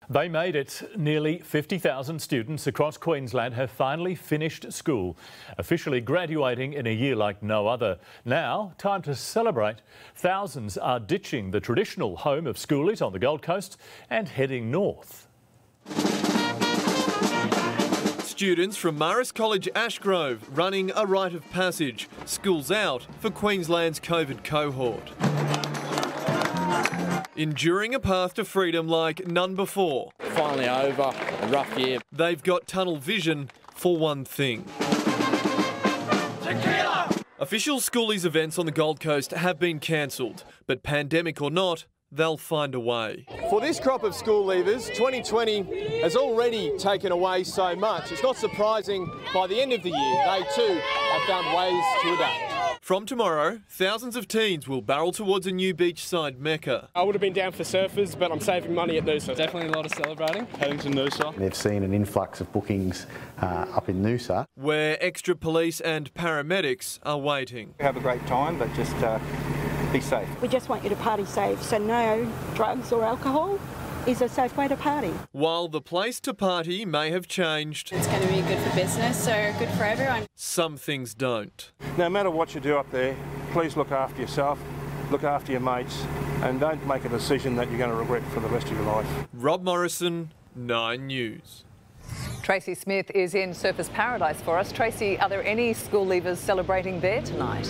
They made it. Nearly 50,000 students across Queensland have finally finished school, officially graduating in a year like no other. Now, time to celebrate. Thousands are ditching the traditional home of schoolies on the Gold Coast and heading north. Students from Marist College Ashgrove running a rite of passage. School's out for Queensland's COVID cohort. Enduring a path to freedom like none before. Finally over, a rough year. They've got tunnel vision for one thing. Tequila! Official schoolies events on the Gold Coast have been cancelled, but pandemic or not, they'll find a way. For this crop of school leavers, 2020 has already taken away so much. It's not surprising by the end of the year, they too have found ways to adapt. From tomorrow, thousands of teens will barrel towards a new beachside mecca. I would have been down for surfers, but I'm saving money at Noosa. Definitely a lot of celebrating, heading to Noosa. They've seen an influx of bookings up in Noosa, where extra police and paramedics are waiting. Have a great time, but just be safe. We just want you to party safe, so no drugs or alcohol is a safe way to party. While the place to party may have changed, it's going to be good for business, so good for everyone. Some things don't. No matter what you do up there, please look after yourself, look after your mates, and don't make a decision that you're going to regret for the rest of your life. Rob Morrison, 9 News. Tracy Smith is in Surfers Paradise for us. Tracy, are there any school leavers celebrating there tonight?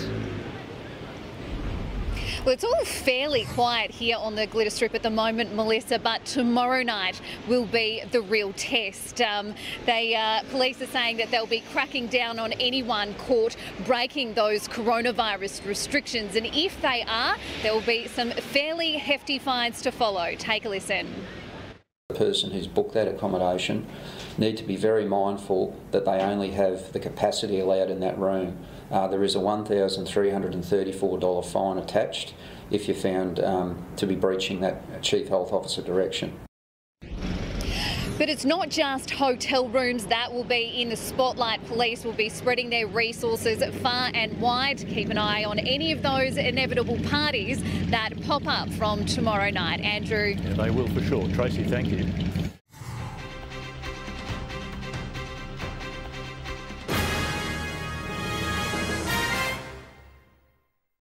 Well, it's all fairly quiet here on the Glitter Strip at the moment, Melissa, but tomorrow night will be the real test. Police are saying that they'll be cracking down on anyone caught breaking those coronavirus restrictions, and if they are, there will be some fairly hefty fines to follow. Take a listen. The person who's booked that accommodation need to be very mindful that they only have the capacity allowed in that room. There is a $1,334 fine attached if you're found to be breaching that Chief Health Officer direction. But it's not just hotel rooms that will be in the spotlight. Police will be spreading their resources far and wide to keep an eye on any of those inevitable parties that pop up from tomorrow night. Andrew? Yeah, they will for sure. Tracy, thank you.